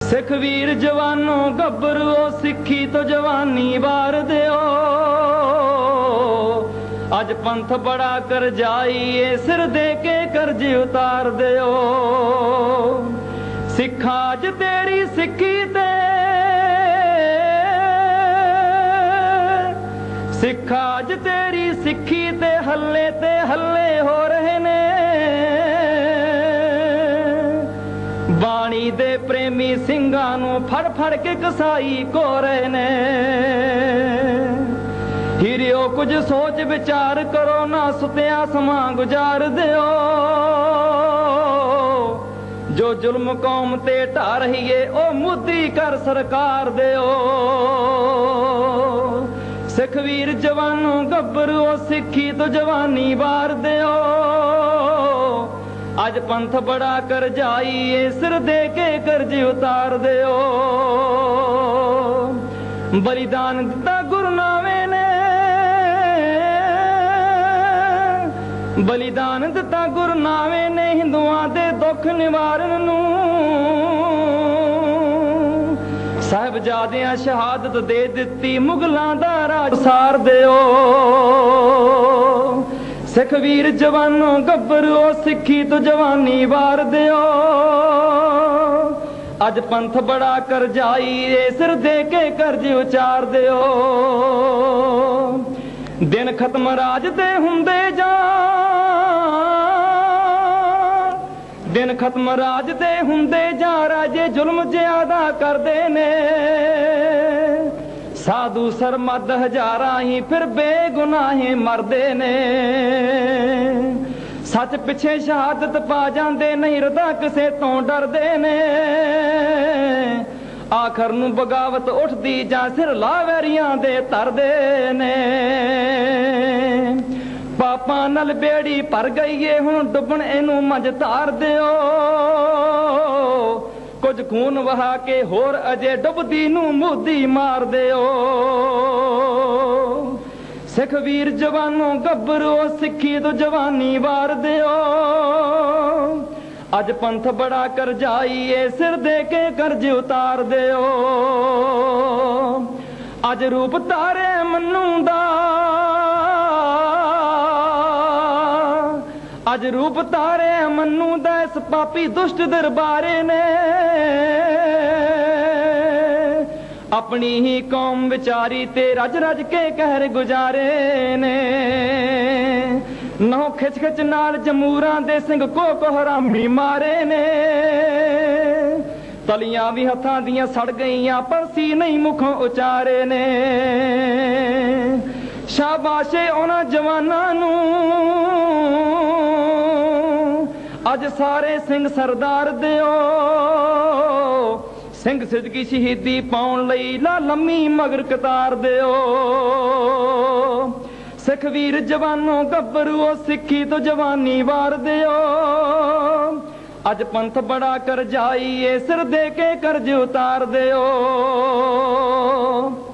सिख वीर जवानों गब्बरू सिखी तो जवानी वार दियो। अज पंथ बड़ा कर जाइए सिर दे के कर्ज उतार दियो। सिखा अज तेरी सिखी ते सिखा अज तेरी सिखी ते हल्ले हो रहे ने। बाणी दे प्रेमी ਸਿੰਘਾਂ ਨੂੰ फड़ के कसाई को रहे ने। हीरियो कुछ सोच विचार करो ना सुत्या समा गुजार दियो। जो जुल्म कौम ते ढा रही है ओ मुद्दी कर सरकार दियो। सिख वीर जवानों गब्बरू सिखी तो जवानी वार दियो। अज पंथ बड़ा कर जाइए सिर दे के कर्ज उतार दियो। बलिदान दिता गुरु नावे ने बलिदान दिता गुरु नावे ने हिंदुआं दे दुख निवारण नूं। साहिबजादियां शहादत दे दित्ती मुगलां दा राज सार दियो। सिख वीर जवानों गब्बरू सिखी तो जवानी वार दियो। अज पंथ बड़ा कर जाइए सिर दे के कर्ज उचार दियो। दिन खत्म राज दे हुंदे जा दिन खत्म राज दे हुंदे जा राजे जुल्म ज्यादा करदे ने। साधु सरमद हजारां ही फिर बेगुनाहे मरदे ने। सच पिछे शहादत पा जांदे नहीं रदा किसे तो डरदे ने। आखर नूं बगावत उठदी जां सिर लावेरियां दे तरदे ने। पापां नाल बेड़ी भर गई है हुण डुबण इनू मंझ तार दियो। कुछ खून वहा के होर अजे डुबदी नू मुद्दी मार दियो। सिख वीर जवानों गब्बरू सिखी तो जवानी वार दियो। अज पंथ बड़ा कर जाइए सिर दे के कर्ज उतार दियो। अज रूप तारे मन्नू दा अज रूप तारे मन्नू दा इस पापी दुष्ट दरबारे ने। अपनी ही कौम विचारी ते रज रज के कहर गुजारे ने। नौ खिच खिच नाल जमूरां दे सिंह को हरामी मारे ने। तलियां भी हथां दियां सड़ गईयां पर सी नहीं मुखों उचारे ने। शाबाशे उन्हां जवानां नूं अज सारे सिंह सरदार दियो। सिंह सिदकी शहीदी पाउण लई ला लम्मी मगर कतार दियो। सिख वीर जवानों गब्बरू सिखी तो जवानी वार दियो। अज पंथ बड़ा कर जाइए सिर दे के कर्ज उतार दियो।